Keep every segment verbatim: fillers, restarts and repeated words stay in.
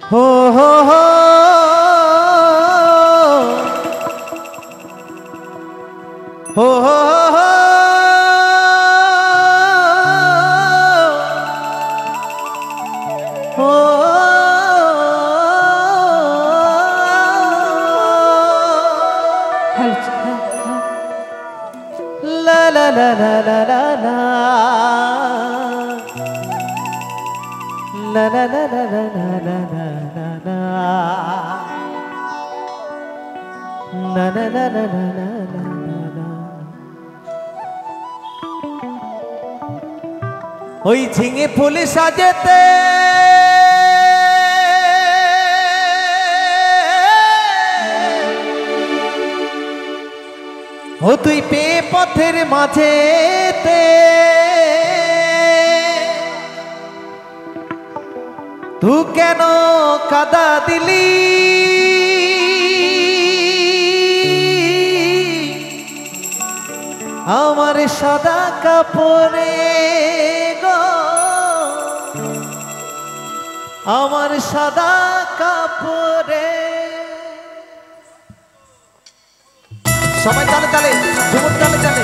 हो हो हो हो हो हो हो ला ला ला ला ला ला ला la la la la la la la la la la la la la la la la ওই ঝিঙে ফুলে সাজেতে ও তুই পে পথের মাঝেতে तू केनो कादा दिली आमार सादा कापड़े गो आमार सादा कापड़े सबाई ताले ताले झुमुर ताले ताले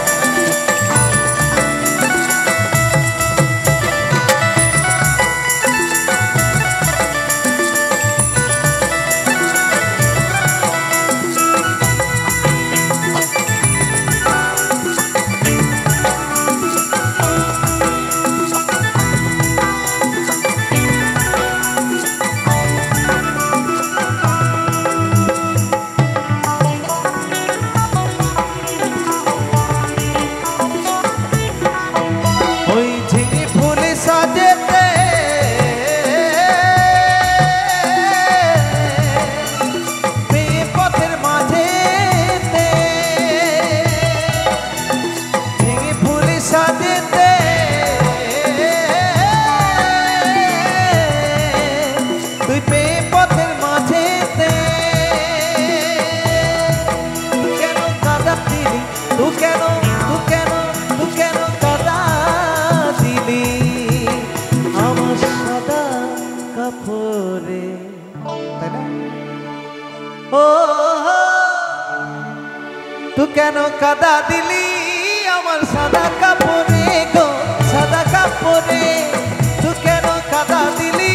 तू केनो कादा दिली आमार सादा कापड़े गो सादा कापड़े तू केनो कादा दिली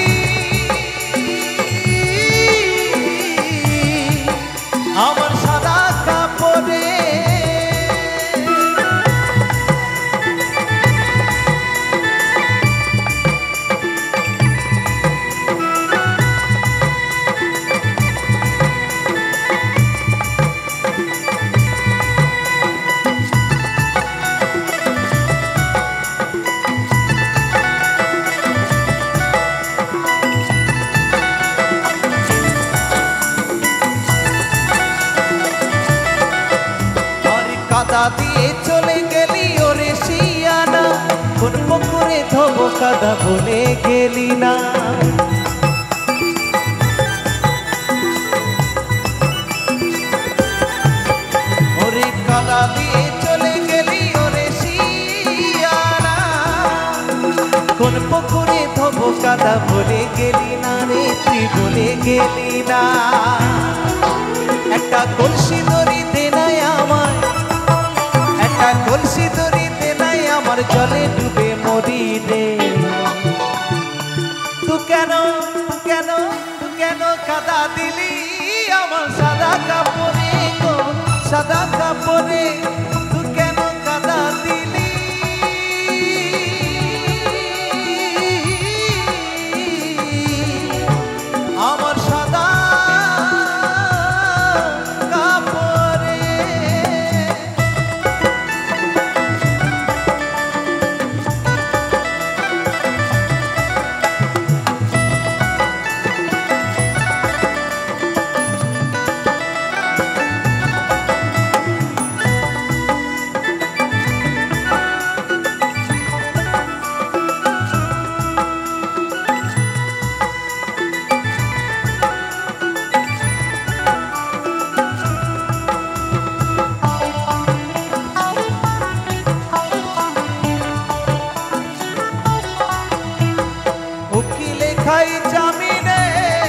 आमार सादा कापड़े कादा दिए चले गेली ओरे शियाना कोन पुकुरे धोबो कादा बोले गेली ना ओरे कादा दिए चले गेली ओरे शियाना कोन पुकुरे धोबो कादा बोले गेली ना रे तुई बोले गेली ना একটা কলসি দড়ি দে নাই আমায় একটা কলসি দড়িতে নাই আমার জলে ডুবে মরি রে তু কেন তু কেন তু কেন কাদা দিলি আমার সাদা কাপড়ে গো সাদা কাপড়ে তু কেন কাদা দিলি আমার সাদা খাই জামিনে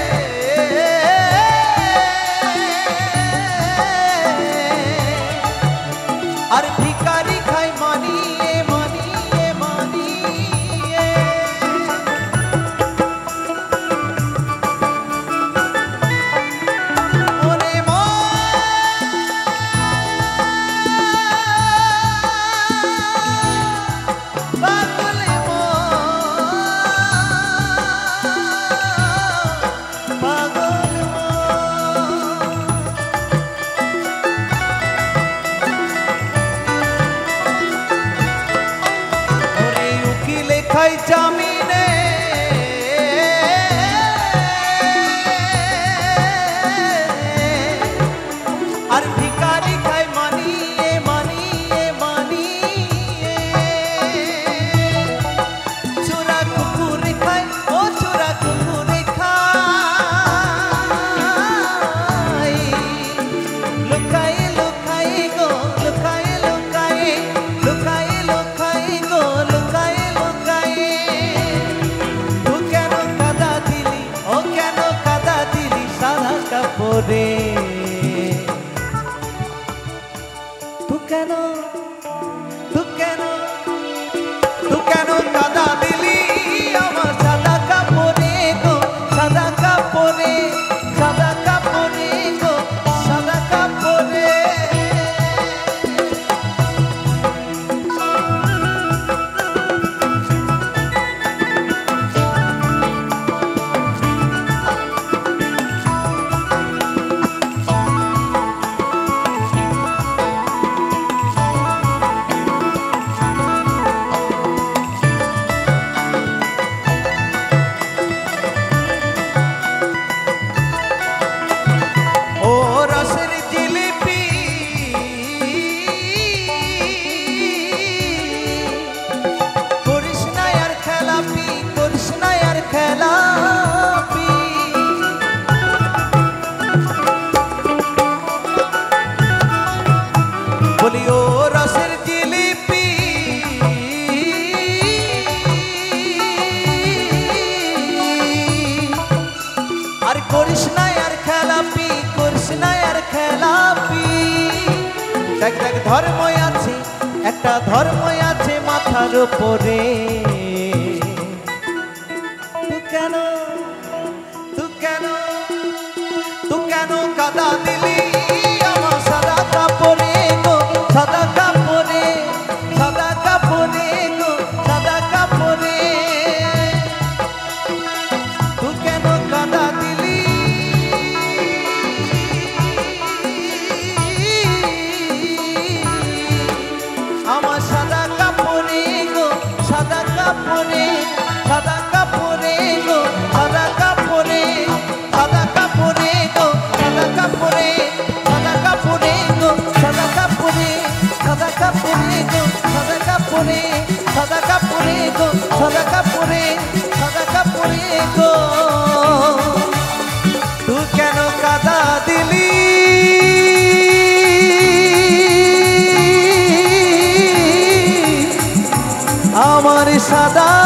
পরে তু কেন তু কেন তু কেন কাদা দিলি আমার সাদা কাপড়ে গো সাদা কাপড়ে সাদা কাপড়ে গো সাদা কাপড়ে বলিও রসের জিলিপি আর করিস না আর খেলাপি করিস না আর খেলাপি দেখ দেখ ধর্ম আছে একটা ধর্ম আছে মাথার উপরে তু কেন তু কেন তু কেন কাদা দিলি আমার সাদা কাপড়ে সাদা কাপড়ে সাদা কাপড়ে গো সাদা কাপড়ে তু কেন কাদা দিলি আমার সাদা কাপড়ে গো সাদা কাপড়ে সাদা কাপড়ে গো সাদা কাপড়ে সাদা কাপড়ে গো সাদা কাপড়ে সাদা কাপড়ে গো সাদা কাপড়ে সাদা কাপড়ে গো সাদা কাপড়ে সাদা কাপড়ে গো সাদা কাপড়ে সাদা কাপড়ে গো তু কেন কাদা দিলি আমার সাদা